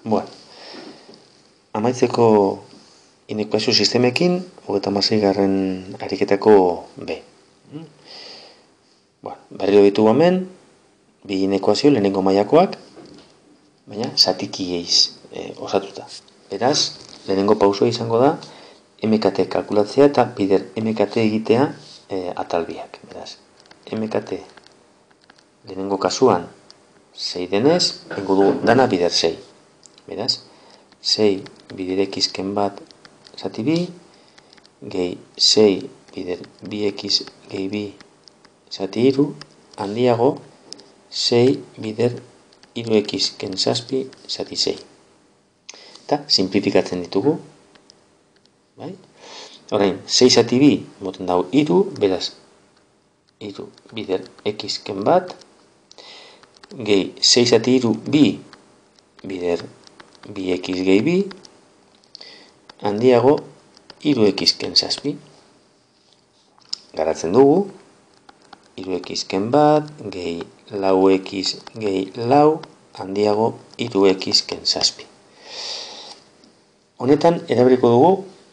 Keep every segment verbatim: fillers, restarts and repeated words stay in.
Bueno, amaitzeko inekuazio sistemekin, hogeita hamaseigarren ariketako B. Bueno, berriro ditugu hemen, bi inekuazio lehenengo mailakoak, baina zatikieiz e, osatuta. Beraz, lehenengo pausoa izango da, M K T kalkulatzea eta bider M K T egitea e, atalbiak. Beraz, M K T lehenengo kasuan sei denez, ingo du dana bider sei. Beraz, sei bider x-ken bat zati bi, gehi sei bider bi x gehi bi zati iru, handiago sei bider iru x-ken zazpi zati sei. Eta simplifikatzen ditugu. Bai? Orain, sei zati bi moten dau iru, beraz, iru bider x-ken bat, gehi sei zati iru bi bider bi x gehi bi, handiago iru x-ken zazpi. Garatzen dugu, iru x-ken bat, gehi lau x gehi lau, handiago iru x-ken zazpi. Honetan, erabiliko dugu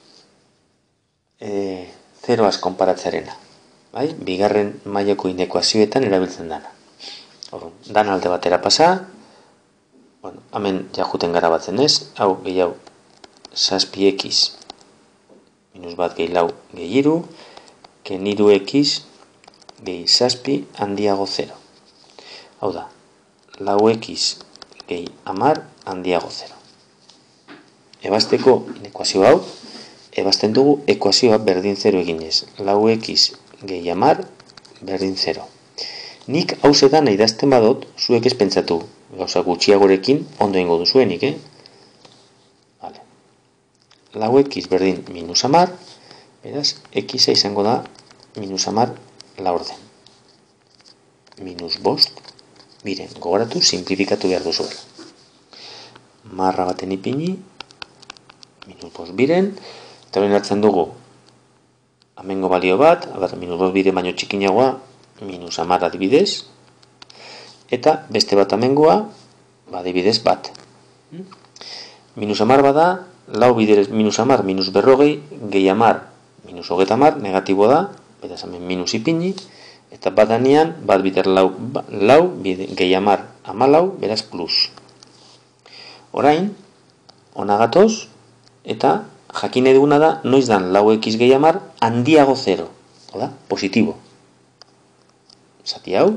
e, zeroaz konparatzarena. Bai? Bigarren mailako inekuazioetan erabiltzen dana. Orduan, dan alde batera pasa, bueno, hemen jajuten gara batzen ez, hau gehi hau zazpi x minus bat gehi lau gehi iru, ken iru x gehi zazpi handiago zero. Hau da, lau x gehi hamar handiago zero. Ebazteko inekuazio hau, ebazten dugu ekuazioa berdin zero eginez. lau x gehi hamar berdin zero. Nik hauzetan idazten badot, zuek ez pentsatu, gauza gutxiagorekin ondo ingo duzuenik, eh? Vale. lau x berdin minus hamar, beraz, x izango da minus hamar laurden. Minus bost, miren, gogoratu, simplifikatu behar duzuela. Marra baten ipini, minus bost biren, eta hori hartzen dugu, amengo balio bat, abar, minus bost biren baino txikinagoa, minus hamar adibidez, eta beste bat amengoa, ba, adibidez bat. Minus hamar bada, lau biderez minus hamar, minus berrogei, gehi hamar, minus hogeta hamar, negatiboa da, beraz hemen minus ipini, eta badanean, bat bider lau, ba, lau gehi hamar, hamalau, beraz plus. Orain, ona gatoz, eta jakin eduguna da, noiz dan lau x gehi hamar, handiago zero. Oda, positibo. Zati hau.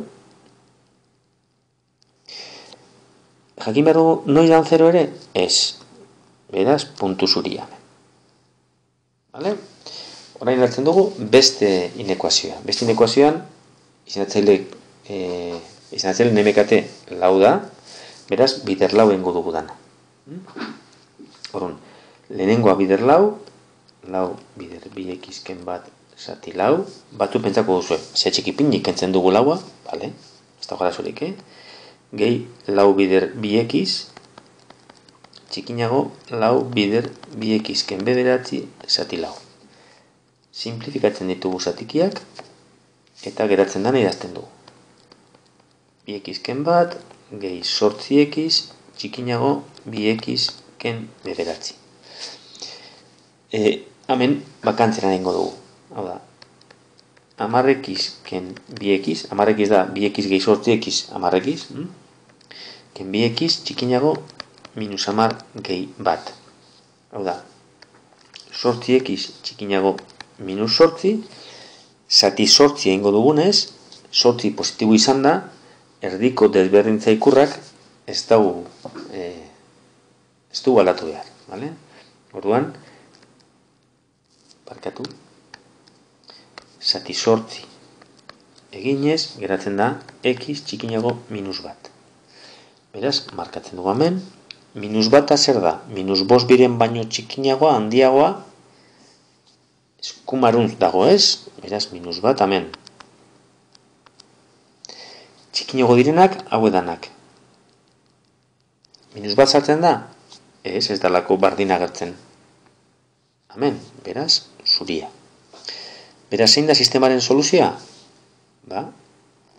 Jakin behar dugu, noiz dan zero ere? Ez. Beraz, puntu zuria. Vale? Orain hartzen dugu, beste inekuazioa. Beste inekuazioan, izanatzaile, e, izanatzaile M K T lau da, beraz, bider lau engo dugu dana. Orduan, lehenengoa bider lau, lau bider bi x-ken bat zati lau, batu pentsako duzu, ze txikipinik kentzen dugu laua, vale, ez da gara zurik, eh? Gehi lau bider bi x, txikinago lau bider bi x-ken bederatzi zati lau. Simplifikatzen ditugu zatikiak, eta geratzen dana idazten dugu. bi x-ken bat, gehi sortzi x, txikinago bi x-ken bederatzi. E, hemen bakantzera nengo dugu. Hau da, hamar x-ken bi x, hamar x da bi x gehi sortzi x, hamar x, hm? Ken bi x txikinago minus hamar gehi bat. Hau da, sortzi x txikinago minus sortzi, zati sortzi egingo dugunez, sortzi positibo izan da, erdiko desberdintza ikurrak ez dugu e, ez dugu aldatu behar. Vale? Orduan, barkatu, zati sortzi eginez, geratzen da x txikinago minus bat. Beraz, markatzen dugu hemen, minus bata zer da? Minus bost biren baino txikinagoa, handiagoa, eskumaruntz dago ez, beraz, minus bat hemen. Txikinago direnak, hau edanak. Minus bat sartzen da? Ez, ez dalako bardin agertzen. Hemen, beraz, zuria. Beraz, zein da sistemaren soluzioa? Ba,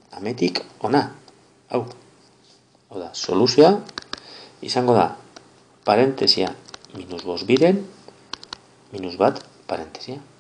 ametik ona. Hau. Hau da, soluzioa izango da parentesia, minus bost biren, minus bat, parentesia.